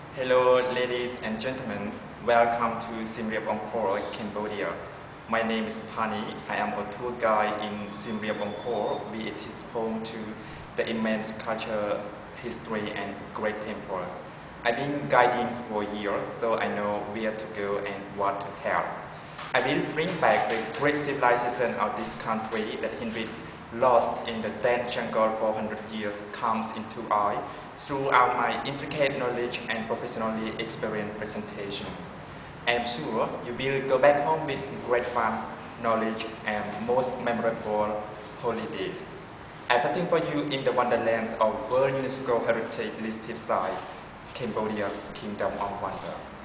Hello, ladies and gentlemen. Welcome to Siem Reap Angkor, Cambodia. My name is Pani. I am a tour guide in Siem Reap Angkor, which is home to the immense culture, history, and great temple. I've been guiding for years, so I know where to go and what to tell. I will bring back the great civilization of this country that has been lost in the dense jungle for 100 years comes into eye throughout my intricate knowledge and professionally experienced presentation. I am sure you will go back home with great fun, knowledge, and most memorable holidays. I'm waiting for you in the wonderland of World UNESCO Heritage listed site, Cambodia's Kingdom of Wonder.